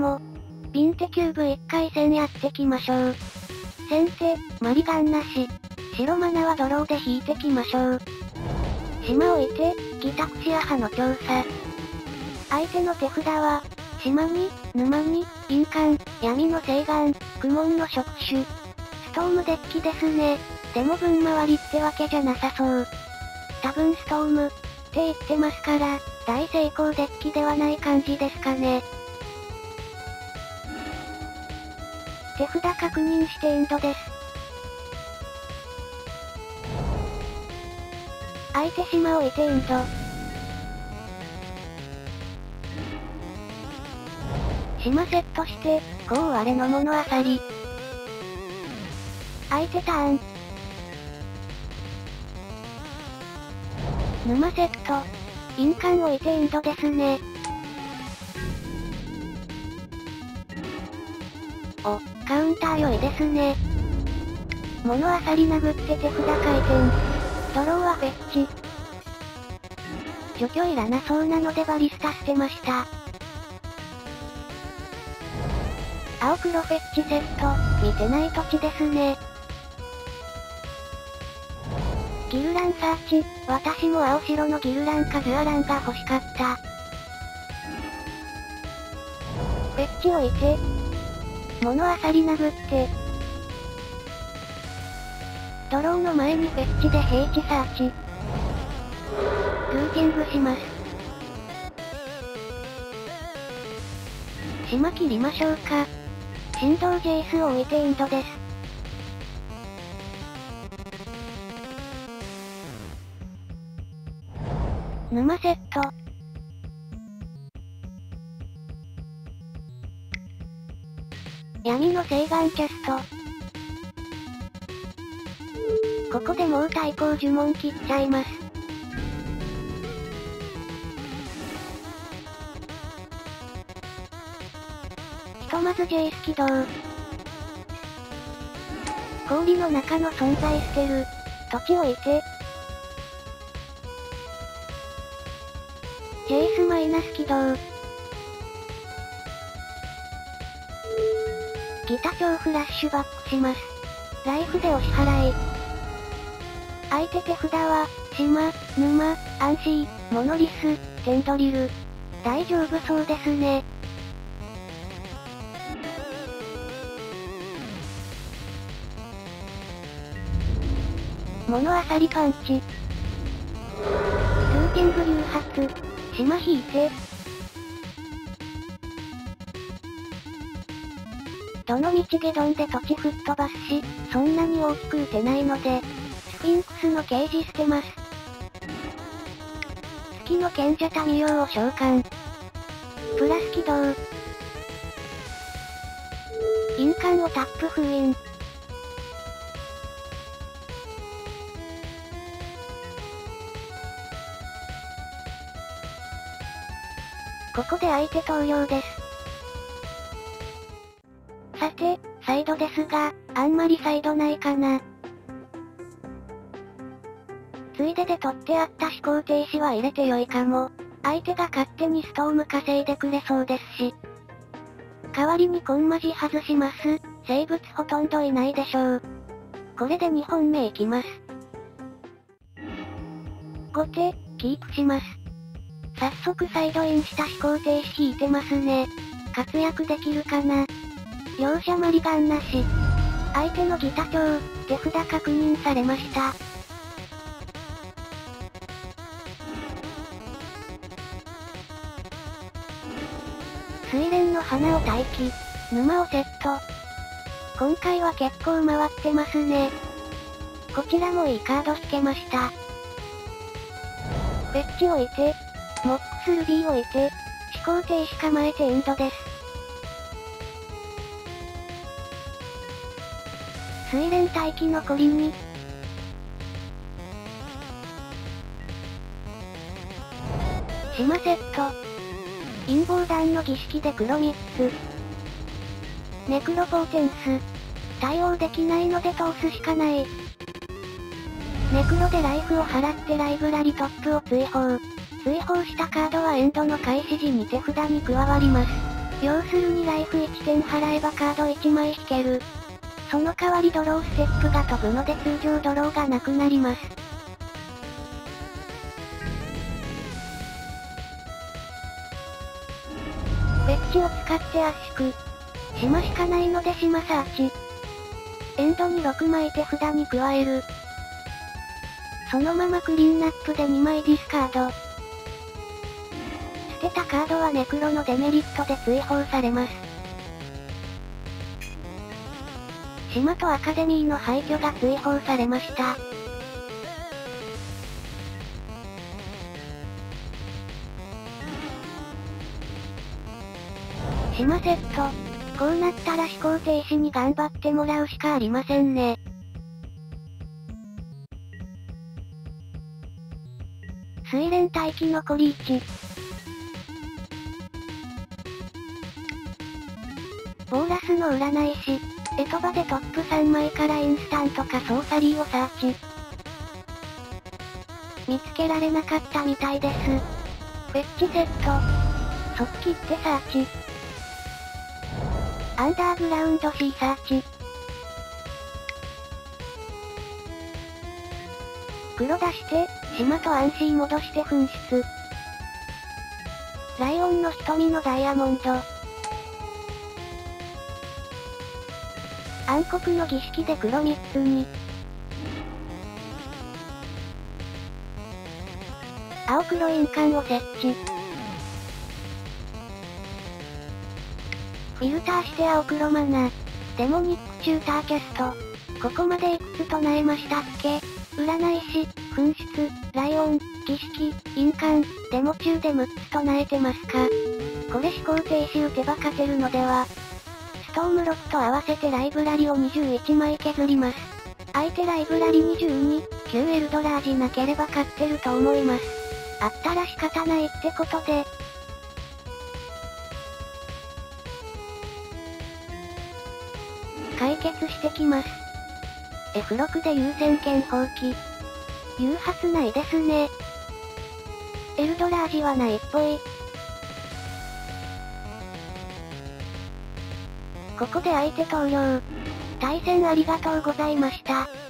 も、ビンテキューブ1回戦やってきましょう。先手、マリガンなし。白マナはドローで引いてきましょう。島置いて、ギタクシア派の調査。相手の手札は、島に、沼に、印鑑、闇の聖眼、苦悶の触手。ストームデッキですね。でも分回りってわけじゃなさそう。多分ストーム、って言ってますから、大成功デッキではない感じですかね。手札確認してエンドです。相手島置いてエンド。島セットして、こうあれの物あさり。相手ターン。沼セット。印鑑置いてエンドですね。お、カウンター良いですね。物あさり殴って手札回転。ドローはフェッチ。除去いらなそうなのでバリスタ捨てました。青黒フェッチセット、見てない土地ですね。ギルランサーチ、私も青白のギルランかズアランが欲しかった。フェッチ置いて。物あさり殴って。ドローの前にフェッチで平地サーチ。ルーティングします。島切りましょうか。振動ジェイスを置いてエンドです。沼セット。闇の聖眼キャスト。ここでもう対抗呪文切っちゃいます。ひとまずジェイス起動。氷の中の存在捨てる。土地置いて。ジェイスマイナス起動。ギタ超フラッシュバックします。ライフでお支払い。相手手札は、島、沼、アンシー、モノリス、テンドリル。大丈夫そうですね。物あさりパンチ。ルーティング誘発。島引いて。どの道ゲドンで土地吹っ飛ばすし、そんなに大きく打てないので、スフィンクスのケージ捨てます。月の賢者タミヨウを召喚。プラス起動。印鑑をタップ封印。ここで相手投了です。さて、サイドですが、あんまりサイドないかな。ついでで取ってあった思考停止は入れてよいかも。相手が勝手にストーム稼いでくれそうですし。代わりにコンマジ外します。生物ほとんどいないでしょう。これで2本目いきます。後手、キープします。早速サイドインした思考停止引いてますね。活躍できるかな。両者マリガンなし。相手のギタチョウ、手札確認されました。睡蓮の花を待機。沼をセット。今回は結構回ってますね。こちらもいいカード引けました。フェッチ置いて。モックスルビー置いて。思考停止構えてエンドです。睡蓮待機残りに。島セット。陰謀団の儀式で黒3つ。ネクロポーテンス。対応できないので通すしかない。ネクロでライフを払ってライブラリトップを追放。追放したカードはエンドの開始時に手札に加わります。 要するにライフ1点払えばカード1枚引ける。その代わりドローステップが飛ぶので通常ドローがなくなります。ウェッジを使って圧縮。島しかないので島サーチ。エンドに6枚手札に加える。そのままクリーンナップで2枚ディスカード。捨てたカードはネクロのデメリットで追放されます。島とアカデミーの廃墟が追放されました。島セット。こうなったら思考停止に頑張ってもらうしかありませんね。水蓮待機残り1。ボーラスの占い師。エトバでトップ3枚からインスタントかソーサリーをサーチ。見つけられなかったみたいです。フェッチセット。即切ってサーチ。アンダーグラウンド C サーチ。黒出して、島と安心戻して紛失。ライオンの瞳のダイヤモンド。暗黒の儀式で黒3つに。青黒印鑑を設置。フィルターして青黒マナ。デモニックチューターキャスト。ここまでいくつ唱えましたっけ？占い師、紛失、ライオン、儀式、印鑑、デモ中で6つ唱えてますか？これ思考停止打てば勝てるのでは？ストームロックと合わせてライブラリを21枚削ります。相手ライブラリ22、9エルドラージなければ勝ってると思います。あったら仕方ないってことで。解決してきます。F6 で優先権放棄。誘発ないですね。エルドラージはないっぽい。ここで相手投了。対戦ありがとうございました。